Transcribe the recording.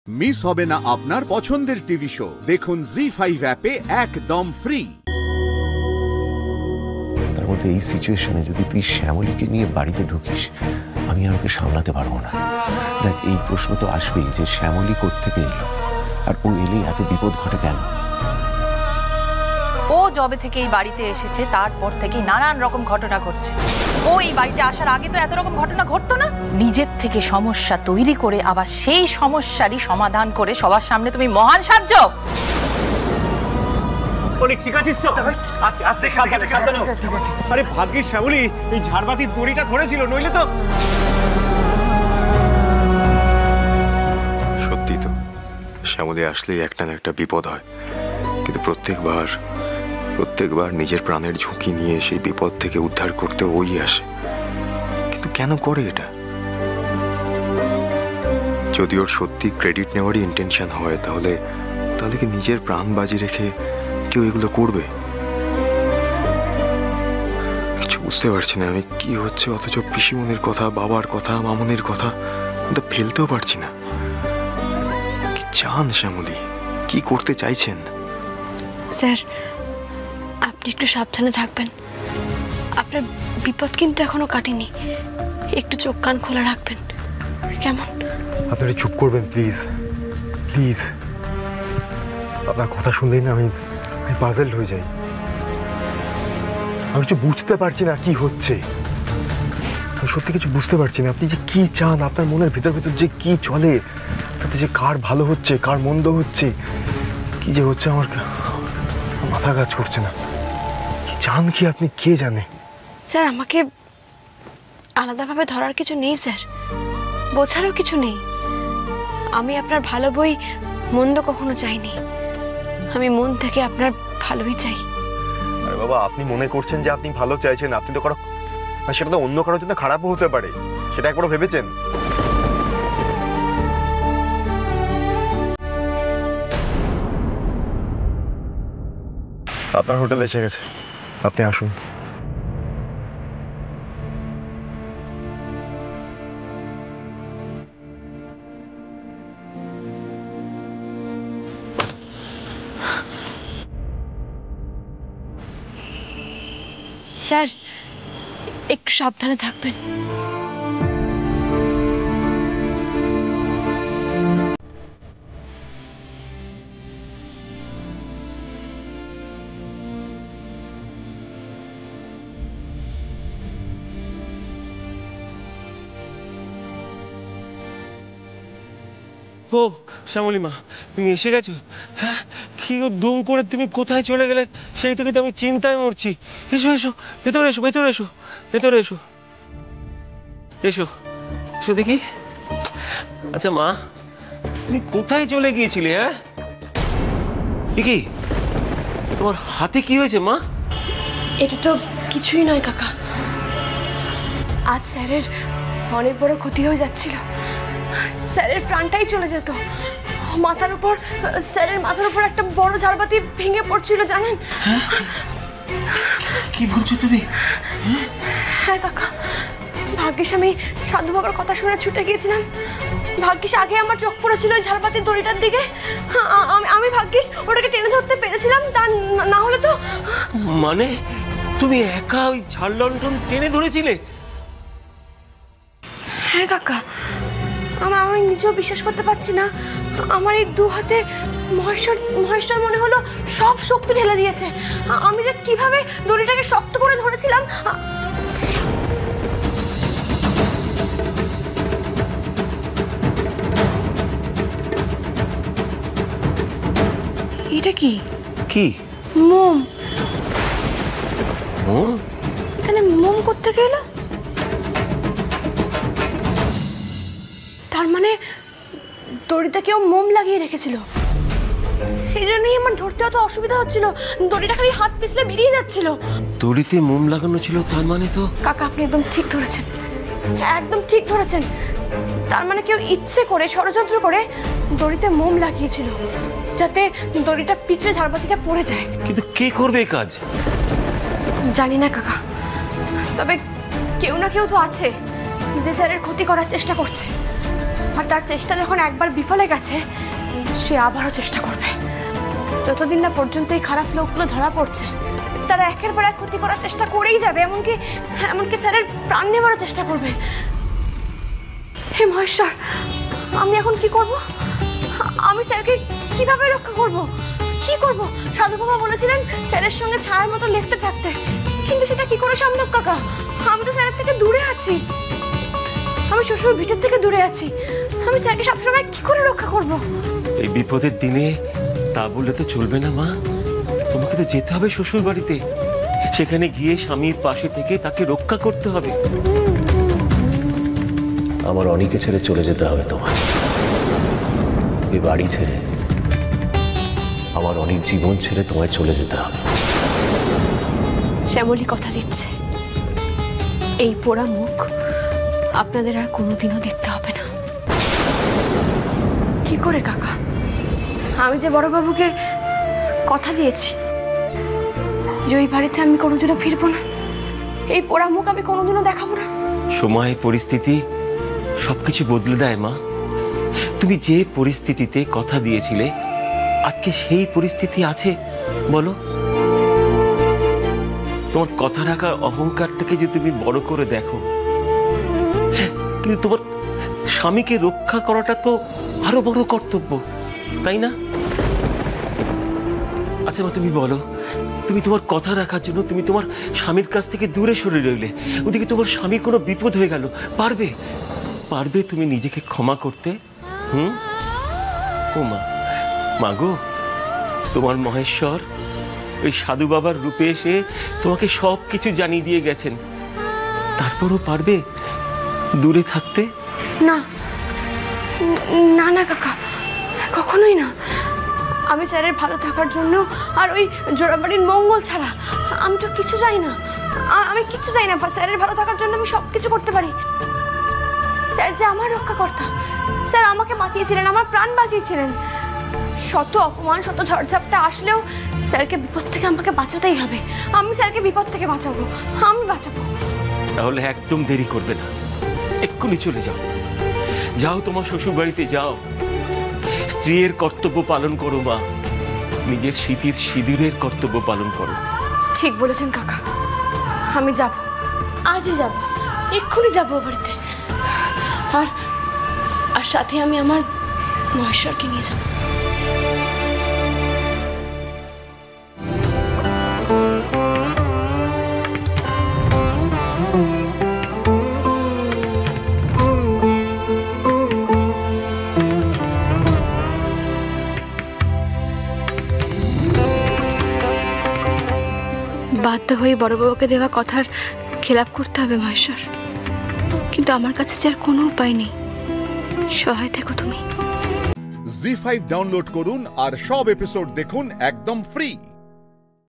Miss হবে না আপনার পছন্দের টিভি শো। দেখুন জি5 অ্যাপে একদম ফ্রি। তার মধ্যে এই সিচুয়েশনে যদি তুই শ্যামলীকে নিয়ে বাড়িতে ঢুকিস, আমি আর ওকে সামলাতে পারবো না। দেখ, এই প্রশ্ন তো আসবেই যে শ্যামলী কোত্থেকে এলো, আর ও এলে এত বিপদ ঘটে কেন? ও যবে থেকে এই বাড়িতে এসেছে তারপর থেকে নানান রকম ঘটনা ঘটছে। ও এই বাড়িতে আসার আগে তো এত রকম ঘটনা ঘটতো না। নিজের থেকে সমস্যা তৈরি করে আবার সেই সমস্যারই সমাধান করে সবার সামনে তুমি মহান সাহায্য। ঠিক আছিস তো? আরে ভাগ্যিস শ্যামলী এই ঝাড়বাতির দড়িটা ধরেছিল, নইলে তো। সত্যি তো, শ্যামলী আসলেই একটা না একটা বিপদ হয়, কিন্তু প্রত্যেকবার নিজের প্রাণের ঝুঁকি নিয়ে সেই বিপদ থেকে উদ্ধার করতে ওই আসে। কিন্তু কেন করে এটা? যদি ওর সত্যি ক্রেডিট নেওয়ারই ইন্টেনশন হয়, তাহলে কি নিজের প্রাণ বাজি রেখে কেউ এগুলো করবে? কিছু বুঝতে পারছি না আমি কি হচ্ছে, অথচ পিসিমনির কথা, বাবার কথা, মামনের কথা তো ফেলতেও পারছি না। কি চান শ্যামলী? কি করতে চাইছেন? স্যার, আপনি একটু সাবধানে থাকবেন। আপনার বিপদ কিন্তু এখনো কাটেনি, একটু চোখ কান খোলা রাখবেন, কেমন? আপনারা চুপ করবেন প্লিজ, প্লিজ। আপনার কথা শুনলেই না আমি পাজলড হয়ে যাই। আমি কিছু বুঝতে পারছি না কি হচ্ছে, আমি সত্যি কিছু বুঝতে পারছি না। আপনি যে কি চান, আপনার মনের ভিতর যে কি চলে, তাতে যে কার ভালো হচ্ছে, কার মন্দ হচ্ছে, কি যে হচ্ছে, আমার মাথা কাজ করছে না। কি চান কি আপনি, কে জানে? স্যার, আমাকে আলাদাভাবে ধরার কিছু নেই স্যার, বোঝারও কিছু নেই। আমি আপনার ভালো বই মন্দ কখনো চাইনি, আমি মন থেকে আপনার ভালোই চাই। আরে বাবা, আপনি মনে করছেন যে আপনি ভালো চাইছেন, আপনি তো কারো, সেটা তো অন্য কারোর জন্য খারাপও হতে পারে, সেটা একবারও ভেবেছেন? আপনার হোটেল এসে গেছে, আপনি আসুন। স্যার, একটু সাবধানে থাকবেন। ও শ্যামলী মা, তুমি এসে গেছো? হ্যাঁ, কি দুম করে তুমি কোথায় চলে গেলে সেই থেকে তো আমি চিন্তায় মরছি। এসো এসো, ভেতরে এসো, ভেতরে এসো, ভেতরে এসো, এসো এসো দেখি। আচ্ছা মা, তুমি কোথায় চলে গিয়েছিলে? হ্যাঁ, কি তোমার হাতে কি হয়েছে মা? এটা তো কিছুই নয় কাকা, আজ স্যারের অনেক বড় ক্ষতি হয়ে যাচ্ছিল। স্যারের প্রাণটাই চলে যেত। স্যারের মাথার উপর একটা বড় ঝাড়বাতি ভেঙে পড়ছিল, জানেন? কি বলছো তুমি? হ্যাঁ কাকা, ভাগ্যিস আমি সাধু বাবার কথা শুনে ছুটে গিয়েছিলাম। ভাগ্যিস আগে আমার চোখ পড়েছিল ওই ঝাড়বাতির দড়িটার দিকে, আমি ভাগ্যিস ওটাকে টেনে ধরতে পেরেছিলাম, তা না হলে তো। মানে তুমি একা ওই ঝাড় লণ্ঠন টেনে ধরেছিলে? হ্যাঁ কাকা, আমি নিজেও বিশ্বাস করতে পারছি না। আমার এই দু হাতে মহেশ্বর মনে হলো সব শক্তি ঢেলে দিয়েছে। আমি যে কিভাবে দড়িটাকে শক্ত করে ধরেছিলাম। এটা কি? কি? মোম। মোম? এখানে মোম কোত্থেকে এলো? তার মানে দড়িতে কেউ মোম লাগিয়ে রেখেছিল, সেই জন্যই আমার ধরতে অত অসুবিধা হচ্ছিল। দড়িটা খালি হাত পিছলে বেরিয়ে যাচ্ছিল। দড়িতে মোম লাগানো ছিল, তার মানে তো। কাকা, আপনি একদম ঠিক ধরেছেন, একদম ঠিক ধরেছেন। তার মানে কেউ ইচ্ছে করে, ষড়যন্ত্র করে দড়িতে মোম লাগিয়েছিল, যাতে দড়িটা পিছলে ঝাড়বাতিটা পড়ে যায়। কিন্তু কে করবে এই কাজ? জানি না কাকা, তবে কেউ না কেউ তো আছে যে স্যারের ক্ষতি করার চেষ্টা করছে। আর তার চেষ্টা যখন একবার বিফলে গেছে, সে আবারও চেষ্টা করবে। যতদিন না পর্যন্ত এই খারাপ লোকগুলো ধরা পড়ছে, তারা একের পর এক ক্ষতি করার চেষ্টা করেই যাবে, এমনকি স্যারের প্রাণ নেওয়ারও চেষ্টা করবে। হে মহেশ্বর, আমি এখন কি করব? আমি স্যারকে কিভাবে রক্ষা করব? কি করব? সাধু বাবা বলেছিলেন স্যারের সঙ্গে ছায়ার মতো লেপ্টে থাকতে, কিন্তু সেটা কি করে সম্ভব কাকা? আমি তো স্যারের থেকে দূরে আছি, আমি শ্বশুর ভিটের থেকে দূরে আছি। আমি স্যারকে সবসময় কি করে রক্ষা করব? এই বিপদের দিনে তা বললে তো চলবে না মা, তোমাকে তো যেতে হবে শ্বশুর বাড়িতে। সেখানে গিয়ে স্বামীর পাশে থেকে তাকে রক্ষা করতে হবে। আমার অনেকে ছেড়ে চলে যেতে হবে তোমার, এই বাড়ি ছেড়ে, আমার অনেক জীবন ছেড়ে তোমায় চলে যেতে হবে। শ্যামলী কথা দিচ্ছে, এই পোড়া মুখ আপনাদের আর কোনোদিনও দেখতে হবে না। কি করে কাকা? আমি যে বড়বাবুকে কথা দিয়েছি যে ওই বাড়িতে আমি কোনোদিনও ফিরবো না, এই পোড়া মুখ আমি কোনোদিনও দেখাবো না। সময়, পরিস্থিতি সবকিছু বদলে দেয় মা। তুমি যে পরিস্থিতিতে কথা দিয়েছিলে, আজকে সেই পরিস্থিতি আছে বলো? তোমার কথা রাখার অহংকারটাকে যে তুমি বড় করে দেখো, কিন্তু তোমার স্বামীকে রক্ষা করাটা তো আরো বড় কর্তব্য, তাই না? আচ্ছা মা, তুমি বলো, তুমি তোমার কথা রাখার জন্য তুমি তোমার স্বামীর কাছ থেকে দূরে সরে রইলে, ওদিকে তোমার স্বামীর কোনো বিপদ হয়ে গেল, পারবে পারবে তুমি নিজেকে ক্ষমা করতে? ও মা, মাগো, তোমার মহেশ্বর ওই সাধু বাবার রূপে এসে তোমাকে সব কিছু জানিয়ে দিয়ে গেছেন, তারপরও পারবে দূরে থাকতে? না না না কাকা, কখনোই না। আমি স্যারের ভালো থাকার জন্য আর ওই জোড়াবাড়ির মঙ্গল ছাড়া আমি তো কিছু চাই না। আমি কিছু চাই না। স্যারের ভালো থাকার জন্য আমি সব কিছু করতে পারি। স্যার যে আমার রক্ষাকর্তা, স্যার আমাকে বাঁচিয়েছিলেন, আমার প্রাণ বাঁচিয়েছিলেন। শত অপমান, শত ঝড়ঝাপটা আসলেও স্যারকে বিপদ থেকে আমাকে বাঁচাতেই হবে। আমি স্যারকে বিপদ থেকে বাঁচাবো, আমি বাঁচাবো। তাহলে একদম দেরি করবে না, এক্ষুনি চলে যাও। যাও তোমার শ্বশুর বাড়িতে যাও, স্ত্রীর কর্তব্য পালন করো মা, নিজের স্মৃতির সিঁদুরের কর্তব্য পালন করো। ঠিক বলেছেন কাকা, আমি যাব, আজই যাব, এক্ষুনি যাবো বাড়িতে। আর সাথে আমি আমার মহেশ্বরকে নিয়ে যাব। বাধ্য হয়ে বড়বাবুকে দেওয়া কথার খেলাপ করতে হবে মহেশ্বর, কিন্তু আমার কাছে যে আর কোনো উপায় নেই। সহায় থেকো তুমি। Zee 5 ডাউনলোড করুন আর সব এপিসোড দেখুন একদম ফ্রি।